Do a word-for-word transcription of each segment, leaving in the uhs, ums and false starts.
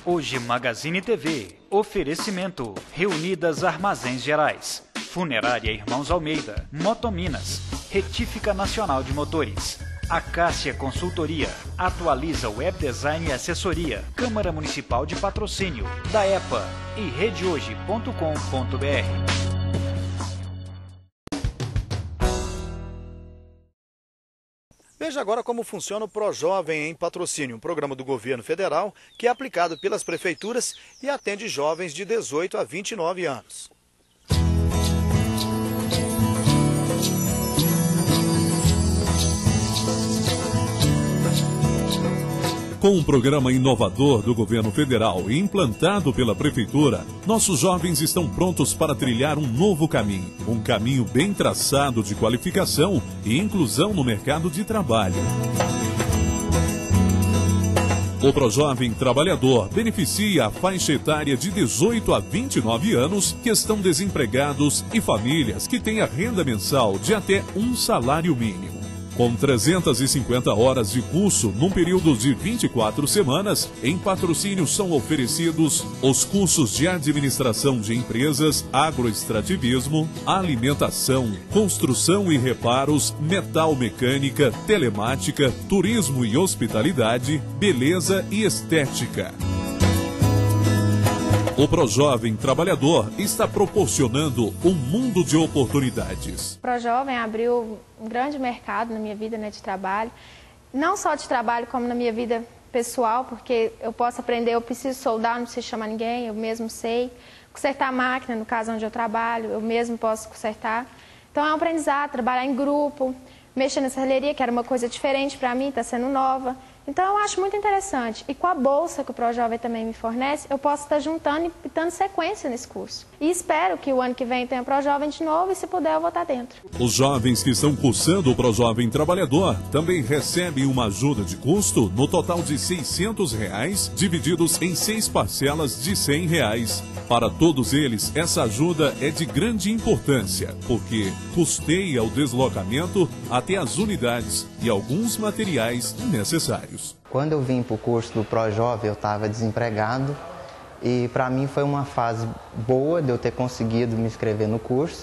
Hoje Magazine T V. Oferecimento. Reunidas Armazéns Gerais. Funerária Irmãos Almeida. Motominas. Retífica Nacional de Motores. Acácia Consultoria. Atualiza Web Design e Assessoria. Câmara Municipal de Patrocínio. Da E P A e rede hoje ponto com ponto br. Veja agora como funciona o ProJovem em Patrocínio, um programa do governo federal que é aplicado pelas prefeituras e atende jovens de dezoito a vinte e nove anos. Com um programa inovador do governo federal e implantado pela prefeitura, nossos jovens estão prontos para trilhar um novo caminho. Um caminho bem traçado de qualificação e inclusão no mercado de trabalho. O ProJovem Trabalhador beneficia a faixa etária de dezoito a vinte e nove anos que estão desempregados e famílias que têm a renda mensal de até um salário mínimo. Com trezentas e cinquenta horas de curso num período de vinte e quatro semanas, em Patrocínio são oferecidos os cursos de administração de empresas, agroextrativismo, alimentação, construção e reparos, metal mecânica, telemática, turismo e hospitalidade, beleza e estética. O ProJovem Trabalhador está proporcionando um mundo de oportunidades. O ProJovem abriu um grande mercado na minha vida, né, de trabalho. Não só de trabalho, como na minha vida pessoal, porque eu posso aprender, eu preciso soldar, não preciso chamar ninguém, eu mesmo sei. Consertar a máquina, no caso onde eu trabalho, eu mesmo posso consertar. Então é um aprendizado, trabalhar em grupo, mexer na serralheria, que era uma coisa diferente para mim, está sendo nova. Então eu acho muito interessante. E com a bolsa que o ProJovem também me fornece, eu posso estar juntando e dando sequência nesse curso. E espero que o ano que vem tenha ProJovem de novo e se puder eu vou estar dentro. Os jovens que estão cursando o ProJovem Trabalhador também recebem uma ajuda de custo no total de seiscentos reais, divididos em seis parcelas de cem reais. Para todos eles, essa ajuda é de grande importância, porque custeia o deslocamento até as unidades e alguns materiais necessários. Quando eu vim para o curso do ProJovem, eu estava desempregado e para mim foi uma fase boa de eu ter conseguido me inscrever no curso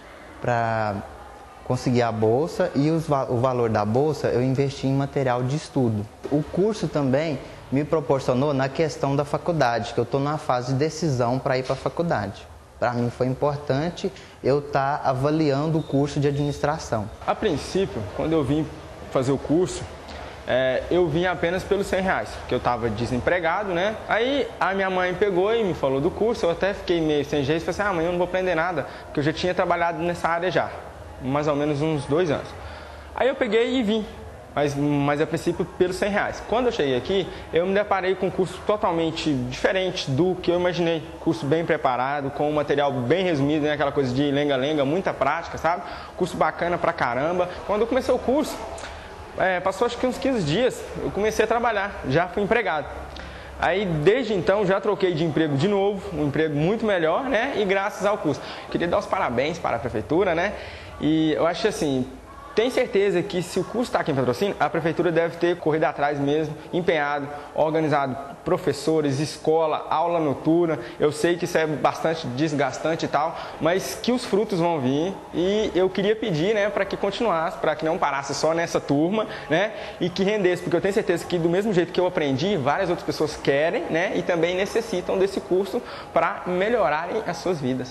para conseguir a bolsa e os, o valor da bolsa eu investi em material de estudo. O curso também me proporcionou na questão da faculdade, que eu estou na fase de decisão para ir para a faculdade. Para mim foi importante eu estar tá avaliando o curso de administração. A princípio, quando eu vim fazer o curso, é, eu vim apenas pelos cem reais, porque eu estava desempregado, né? Aí a minha mãe pegou e me falou do curso, eu até fiquei meio sem jeito, falei assim, ah, amanhã eu não vou aprender nada, porque eu já tinha trabalhado nessa área já, mais ou menos uns dois anos. Aí eu peguei e vim. Mas, mas a princípio pelos cem reais. Quando eu cheguei aqui, eu me deparei com um curso totalmente diferente do que eu imaginei. Curso bem preparado, com um material bem resumido, né? Aquela coisa de lenga-lenga, muita prática, sabe? Curso bacana pra caramba. Quando eu comecei o curso, é, passou acho que uns quinze dias, eu comecei a trabalhar, já fui empregado. Aí, desde então, já troquei de emprego de novo, um emprego muito melhor, né? E graças ao curso. Queria dar os parabéns para a prefeitura, né? E eu acho assim, tenho certeza que se o curso está aqui em Patrocínio, a prefeitura deve ter corrido atrás mesmo, empenhado, organizado professores, escola, aula noturna. Eu sei que isso é bastante desgastante e tal, mas que os frutos vão vir e eu queria pedir, né, para que continuasse, para que não parasse só nessa turma, né, e que rendesse, porque eu tenho certeza que do mesmo jeito que eu aprendi, várias outras pessoas querem, né, e também necessitam desse curso para melhorarem as suas vidas.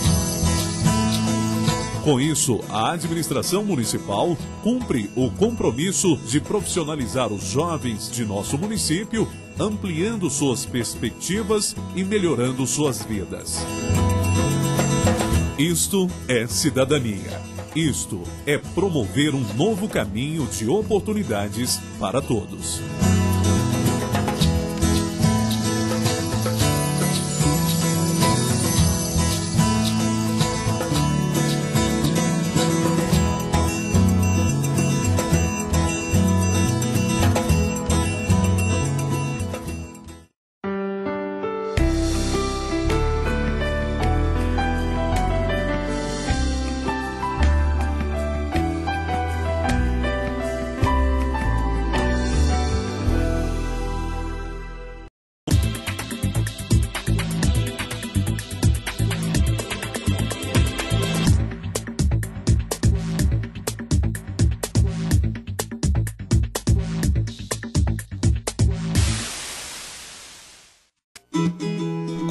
Com isso, a administração municipal cumpre o compromisso de profissionalizar os jovens de nosso município, ampliando suas perspectivas e melhorando suas vidas. Isto é cidadania. Isto é promover um novo caminho de oportunidades para todos.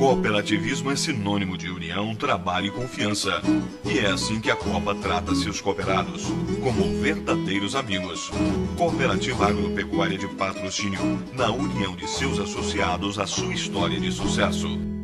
Cooperativismo é sinônimo de união, trabalho e confiança. E é assim que a Copa trata seus cooperados, como verdadeiros amigos. Cooperativa Agropecuária de Patrocínio, na união de seus associados, a sua história de sucesso.